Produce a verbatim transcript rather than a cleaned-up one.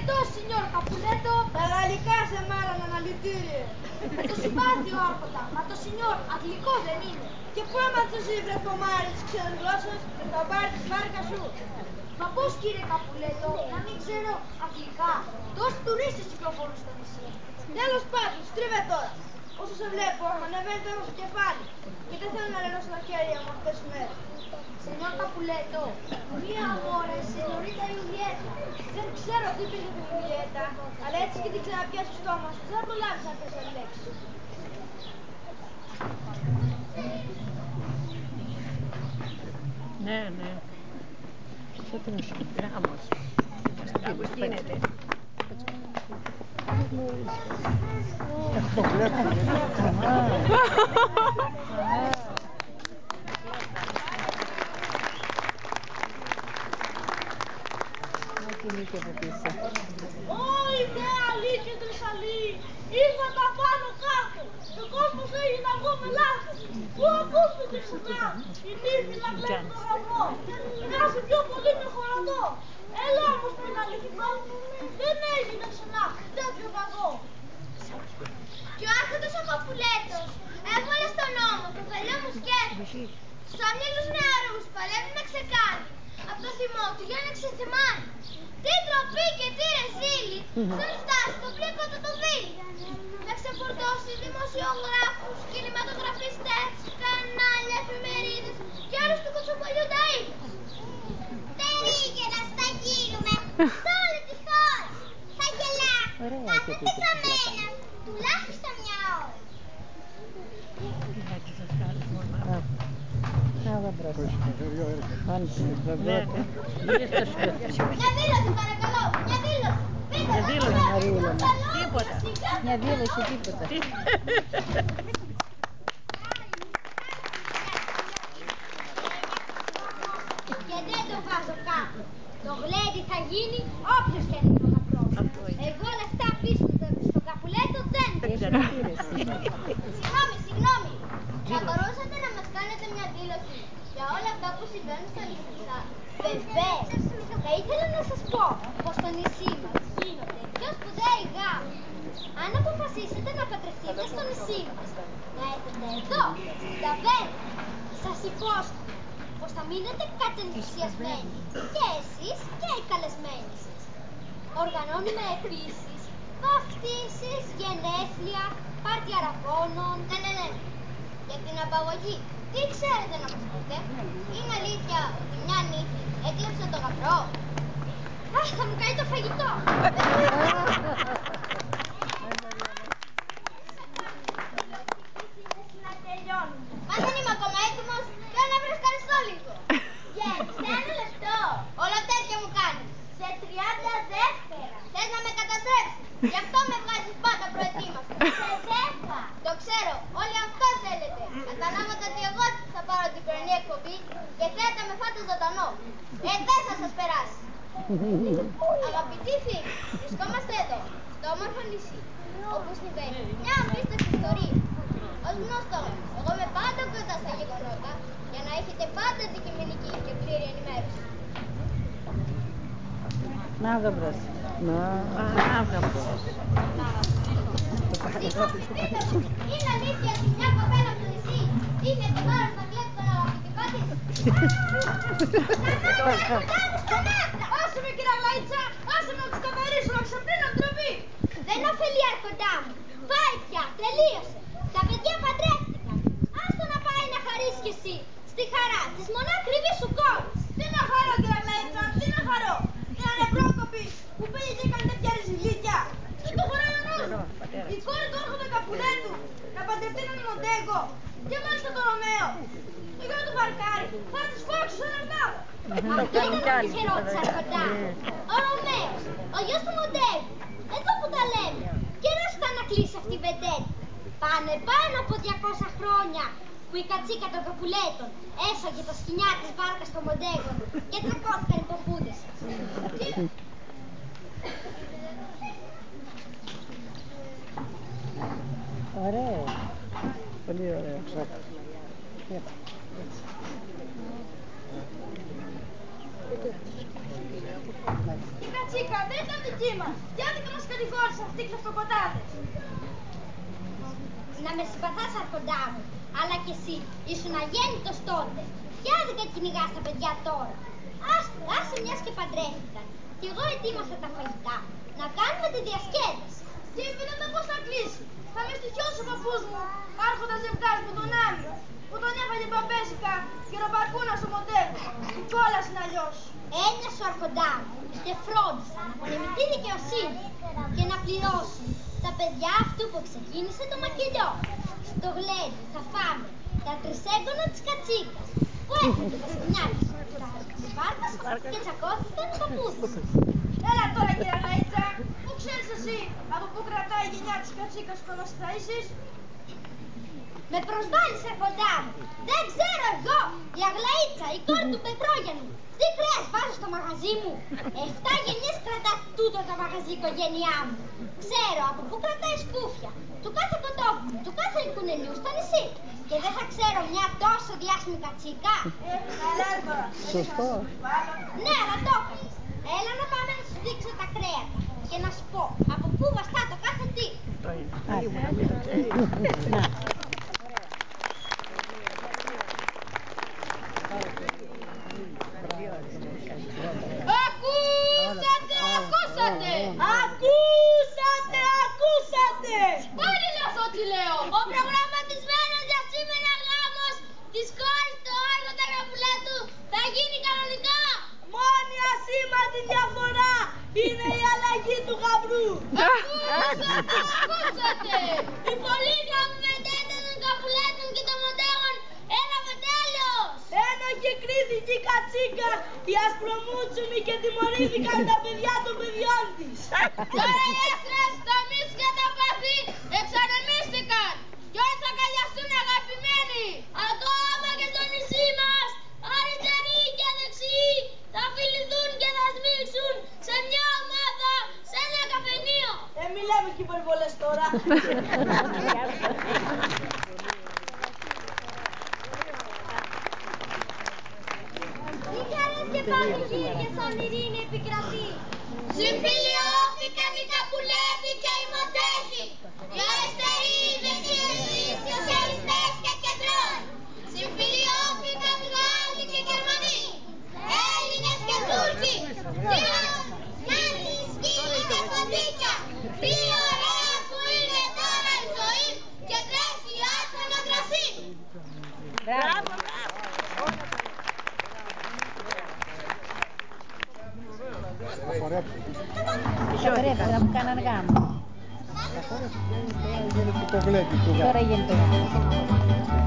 Το signor Capuletto, τα γαλλικά σε μάλλον αναλυτήριε. Το συμπάθει ο άρχοντα, μα το signor αγγλικό δεν είναι. Και πού άμα τους βρε κομμάρι της ξένης γλώσσας, θα πάρει τη βάρκα σου. Μα πώς κύριε Καπουλέτο, να μην ξέρω αγγλικά. Τόσοι τουρίστες κυκλοφορούν στο νησί. Τέλος πάντων, στρίβε τώρα. Όσο σε βλέπω, ανεβαίνει τώρα στο κεφάλι. Και δεν θέλω να λερώσω τα χέρια μου αυτές τις μέρες. Signor Capuletto, μία αμόρε, signorita Ιουλιέτα. Δεν ξέρω τι είπε για την Ιουλιέτα, αλλά έτσι και την ξαναπιάσει στο στόμα σου, δεν θα προλάβεις να πεις άλλη λέξη. Ναι, ναι. Αυτό είναι γράμμος. Κάπως γίνεται. Αυτό βλέπω. Όλη θεαλή και τρισαλή, ήρθαν τα πάνω κάτω. Ο κόσμος έγινε αργό με λάθος. Πού ακούστηκε ξανά, η νύχη να κλέβει το γαμπρό. Μοιάζει πιο πολύ με χωρατό. Έλα όμως πριν αληθινό, δεν έγινε ξανά τέτοιο κακό. Και ο άρχοντας ο Καπουλέτος έβαλε στον νόμο το φελό μου σκέφτος. Στους αμήλους νεαρούς παλεύει να ξεκάνει από το θυμό του για να ξεθυμάνει. Τι τροπή και τι ρεζίλι, σαν φτάσει το πλήκο του το βίλι. Να ξεφορτώσει δημοσιογράφους, κινηματογραφιστές, κανάλια, εφημερίδες και άλλους του κοτσοπολιού τα είδους. Περίγελα στα γίνουμε, σ' όλη τη χώρα. Θα γελά, κάθεται καμένας, τουλάχιστον μια ώρα. Μια δήλωση παρακαλώ, μια δήλωση. Μια δήλωση, τίποτα. Μια δήλωση, τίποτα. Και δεν το βάζω κάπου. Το γλέντι θα γίνει όποιος και είναι το γαμπρό. Εγώ λεφτά πίσω στον Καπουλέτο δεν δίνω. Συγγνώμη, συγγνώμη. Θα μπορούσατε να μας κάνετε μια δήλωση για όλα αυτά που συμβαίνουν στο νησί σας? Βεβαίως. Θα ήθελα να σας πω πως στο νησί μας γίνονται πιο σπουδαίοι γάμοι. Αν αποφασίσετε να παντρευτείτε στο νησί μας, να έρθετε εδώ, στα Βέρεια, σας υπόσχομαι πως θα μείνετε κατενθουσιασμένοι και εσείς και οι καλεσμένοι σας. Οργανώνουμε επίσης βαφτίσεις, γενέθλια, πάρτι αραβώνων. Ναι, ναι, ναι. Για την απαγωγή, τι ξέρετε να μας πείτε? Είναι αλήθεια ότι μια νύχη έκλεψε το γαμπρό? Αχ, θα μου καεί το φαγητό. Να τελειώνουμε. Μα δεν είμαι ακόμα έτοιμος, θέλω να βρεσκαριστώ λίγο. Γέννησε, ένα λεπτό. Όλα τέτοια μου κάνεις. Σε τριάντα δεύτερα. Θες να με καταστρέψεις. Γι' αυτό με βγάζεις πάντα προετοίμαστο. Σε δέκα. Το ξέρω, όλοι αυτό θέλετε. Καταλάβατε ότι εγώ θα πάρω την πρωινή εκπομπή και θέατα με φάτε ζωντανό. Ε, δεν θα σας περάσει. Αγαπητοί φίλοι, βρισκόμαστε εδώ, στο όμορφο νησί, όπου συμβαίνει μια απίστευτη ιστορία. Ως γνωστό, εγώ είμαι πάντα κοντά στα γεγονότα για να έχετε πάντα αντικειμενική και πλήρη ενημέρωση. Να γαμπρός. Να γαμπρός. Είναι αλήθεια ότι μια κοπέλα από το νησί είχε το βάρος να κλέψει τον αγαπητικά της? Άσε με κύριε Αγλαΐτσα, άσε με να τους καθαρίσω, να ξαπλύνω ντροπή. Δεν ωφελεί άρχοντά μου. Πάει πια, τελείωσε. Τα παιδιά παντρεύτηκαν. Άστο να πάει να χαρίσει κι εσύ στη χαρά της μονάκριβης σου κόρης. Τι να χαρώ κύριε Αγλαΐτσα, τι να χαρώ. Μια νευρόκοπη που πήγε και έκανε τέτοια ριζιλίκια. Τι το χωράει ο νους μου. Η κόρη του άρχοντα Καπουλέτου να παντρευτεί έναν Μοντέγκο και μάλιστα τον Ρωμαίο. Το γιο του Βαρκάρι θα της φάξω σαν αρμάδα. Αυτό ήταν το τυχερό της άρχοντά. Ο Ρωμαίος, ο γιος του Μοντέγκου. Εδώ που τα λέμε. Καιρός ήταν να κλείσει αυτή η βεντέτη. Πάνε πάνω από διακόσια χρόνια που η κατσίκα των Καπουλέτων έσωγε το σκοινιά της βάρκας των Μοντέγκων και τρακώθηκαν οι ποπούδες. Ωραίο. Πολύ ωραίο. Η κατσίκα, δεν ήταν δική μας. Γιατί και μας κατηγόρησαν αυτοί οι κλεφτοκοτάδες. Να με συμπαθάς, αρχοντά μου, αλλά κι εσύ ήσουν αγέννητος τότε. Ποια άδικα κυνηγάς τα παιδιά τώρα. Άσε, άσε μιας και παντρεύτηκαν. Κι εγώ ετοίμασα τα φαγητά. Να κάνουμε τη διασκέδαση. Και η πίτα πώς θα κλείσει. Θα με στοιχιώσει ο παππούς μου, άρχοντας ζευγάς με τον Άμιο, που τον έφαγε παπέσικα και ροπαρκούνα στο μοντέλο. Του κόλασαν αλλιώς. Έννοια σου, αρχοντά μου, και φρόντισα να πολεμηθεί δικαιοσύνη και να πληρώσουν τα παιδιά αυτού που ξεκίνησε το μακελιό. Στο γλέντι θα φάμε τα τρισέγγωνα της κατσίκας που έφερε τα σκουνιά της, τα σπάρκας και τσακώθηκαν οι παππούδες. Έλα τώρα, κυρία Λαΐτσα, πού ξέρεις εσύ από πού κρατάει η γενιά της κατσίκας που θα μας ταΐσεις? Με προσβάλλεις, αρχοντά μου. Δεν ξέρω εγώ, η Αγλαΐτσα, η κόρη του Πετρόγενου. Τι κρέας βάζω στο μαγαζί μου. Εφτά γενιές κρατά τούτο το μαγαζί η οικογένειά μου. Ξέρω από πού κρατάει σκούφια, του κάθε κοτόπουλου, του κάθε κουνελιού στο νησί. Και δεν θα ξέρω μια τόσο διάσημη κατσίκα. Σωστό. Ναι, αλλά το έκανες. Έλα να πάμε να σου δείξω τα κρέατα και να σου πω από πού βαστά το κάθε τι. Να. Ακούσατε, ακούσατε! Ακούσατε, ακούσατε! Όλοι λες ό,τι λέω. Ο προγραμματισμένος για σήμερα γάμος της κόρης του Άργοντα Γραφουλέτου θα γίνει κανονικά. Μόνη ασήμαντη διαφορά είναι η αλλαγή του γαμπρού. Ακούσατε, ακούσατε. Η πολύγαμη μετέτα των Καπουλέτων και των Μοντέγων έλαβε τέλος. Ένοχη κρίθηκε η κατσίκα, οι ασπρομούτσουμοι και τιμωρήθηκαν τα παιδιά των παιδιών της. Τώρα οι έστρες, τα μίση και τα πάθη εξανεμίστηκαν. Κι όλοι θα αγκαλιαστούν αγαπημένοι. Ακόμα και στο νησί μας, αριστεροί και δεξιοί θα φιληθούν και θα σμίξουν σε μια ομάδα, σε ένα καφενείο. Ε, μη λέμε και υπερβολές τώρα. Τι χαρές και πανηγύριες σαν ειρήνη επικρατεί. Συμφιλιώθηκαν οι Καπουλέτοι και οι Μοντέγοι, οι αριστεροί, οι δεξιοί, οι σοσιαλιστές και κεντρών. Συμφιλιώθηκαν Γάλλοι και Γερμανοί, Έλληνες και Τούρκοι. Τι Μάνι, σκύλοι και ποντίκια, τι ωραία που είναι τώρα η ζωή και τρέχει άσχημο κρασί. Μπράβο. Χορέψτε να μου κάναν γάμο. Τώρα γίνεται το γάμο.